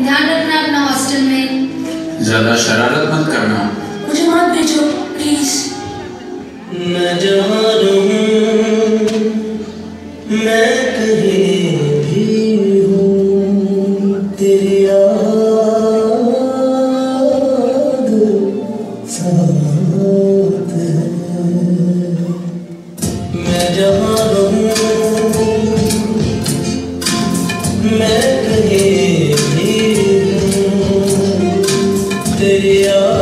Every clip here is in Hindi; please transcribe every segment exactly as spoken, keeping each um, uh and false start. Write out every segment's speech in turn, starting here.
ध्यान रखना अपना हॉस्टल में। ज्यादा शरारत मत करना। मुझे मत भेजो प्लीज। मैं जहाँ रहूं मैं कहीं भी हूँ तेरी याद साथ है। मैं जहाँ रहूं मैं कहीं भी हूँ तेरी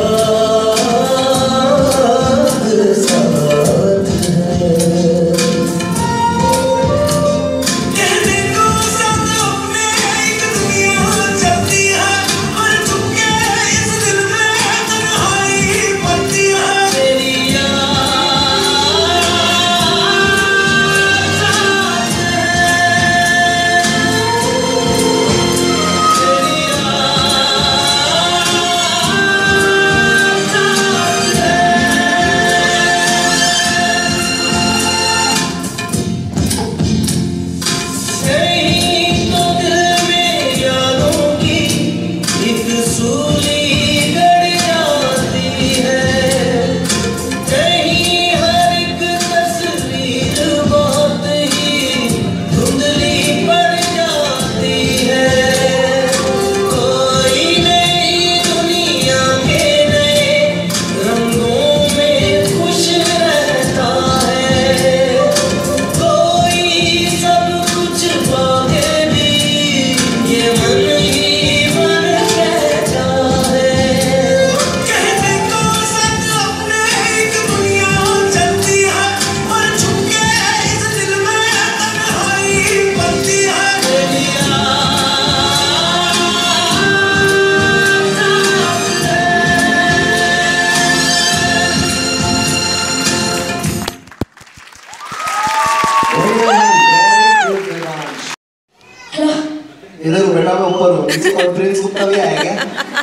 इधर बेटा मैं ऊपर हूँ, नीचे कॉन्फ्रेंस कुत्ता भी आया क्या?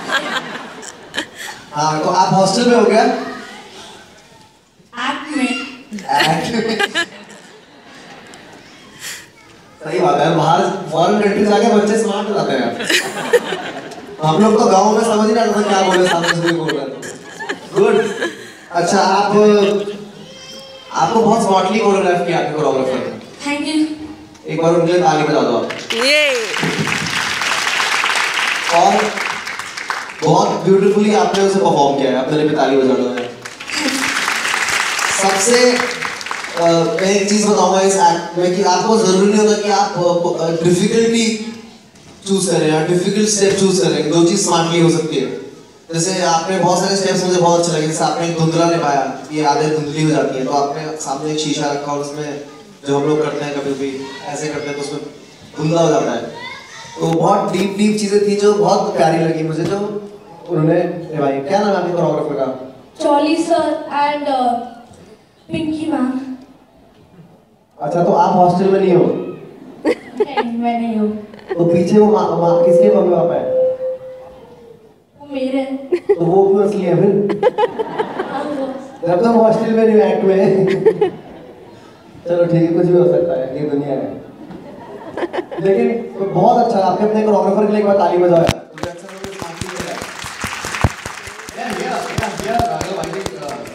हाँ तो आप हॉस्टल में हो क्या? एक्ट में। एक्ट में। सही बात है, बाहर फॉरेन कंट्रीज आके बच्चे स्मार्ट हो जाते हैं। हम लोग तो गाँव में समझ ही नहीं आता क्या बोले, सामने से बोल रहे थे। गुड। अच्छा आप आपको बहुत स्मार्टली कोरियोग्राफ किया आपके कोरियोग्राफर ने। Thank you. एक बार उनके लिए ताली बजा दो आप। और बहुत ब्यूटीफुली आपने उसे परफॉर्म किया है, अपने लिए भी ताली बजा दो। सबसे मैं एक चीज बताऊंगा इस एक्ट में कि आपको जरूरी नहीं होता कि आप डिफिकल्टी चूज करें या डिफिकल्ट स्टेप चूज करें, दो चीज स्मार्टली हो सकती है। जैसे आपने बहुत सारे स्टेप्स मुझे बहुत अच्छे लगे, जैसे आपने एक धुंधला निभाया, ये आधे धुंधली हो जाती है, तो आपने सामने एक शीशा रखा और उसमें जो हम लोग करते हैं कभी भी ऐसे करते हैं तो उसमें धुंधला हो जाता है। तो बहुत डीप डीप चीजें थी जो बहुत प्यारी लगी मुझे, जो उन्होंने निभाई। क्या नाम है आपके कोरियोग्राफर का? चॉली सर एंड पिंकी मैम। अच्छा तो आप हॉस्टल में नहीं हो? नहीं मैं नहीं हूँ। तो पीछे वो माँ मा, किसके मम्मी पापा है? वो मेरे। तो वो क्यों असली है फिर? जब तक हॉस्टल में नहीं एक्ट में। चलो ठीक है, कुछ भी हो सकता है, ये दुनिया है। लेकिन तो बहुत अच्छा, आपने अपने कोरियोग्राफर के लिए एक बार ताली बजाया।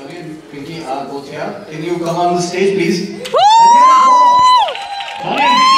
Can you come on the stage, please?